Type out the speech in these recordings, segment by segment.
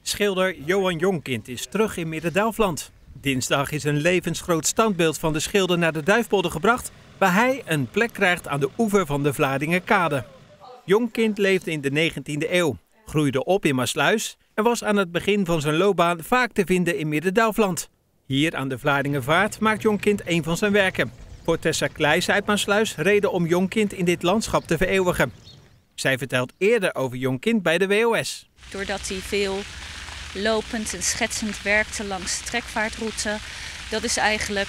Schilder Johan Jonkind is terug in Midden-Delfland. Dinsdag is een levensgroot standbeeld van de schilder naar de Duifpolder gebracht, waar hij een plek krijgt aan de oever van de Vlaardingerkade. Jonkind leefde in de 19e eeuw, groeide op in Maassluis en was aan het begin van zijn loopbaan vaak te vinden in Midden-Delfland. Hier aan de Vlaardingervaart maakt Jonkind een van zijn werken. Voor Tessa Kleijs uit Maassluis reden om Jonkind in dit landschap te vereeuwigen. Zij vertelt eerder over Jonkind bij de WOS. Doordat hij veel lopend en schetsend werkte langs de trekvaartroute. Dat is eigenlijk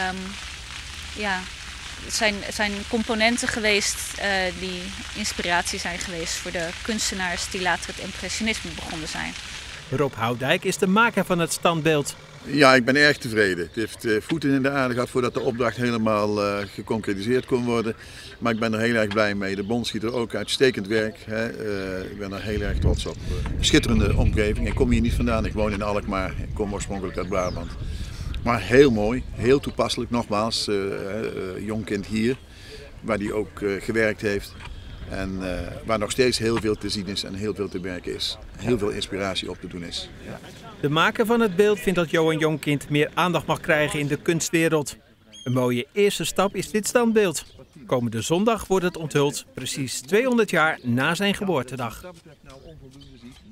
zijn componenten geweest die inspiratie zijn geweest voor de kunstenaars die later het impressionisme begonnen zijn. Rob Houdijk is de maker van het standbeeld. Ja, ik ben erg tevreden. Het heeft voeten in de aarde gehad voordat de opdracht helemaal geconcretiseerd kon worden. Maar ik ben er heel erg blij mee. De bondschieter ook uitstekend werk. Ik ben er heel erg trots op. Een schitterende omgeving. Ik kom hier niet vandaan. Ik woon in Alkmaar. Ik kom oorspronkelijk uit Brabant. Maar heel mooi, heel toepasselijk. Nogmaals, Jonkind hier, waar hij ook gewerkt heeft. En waar nog steeds heel veel te zien is en heel veel te werken is. Heel veel inspiratie op te doen is. Ja. De maker van het beeld vindt dat Johan Jonkind meer aandacht mag krijgen in de kunstwereld. Een mooie eerste stap is dit standbeeld. Komende zondag wordt het onthuld, precies 200 jaar na zijn geboortedag.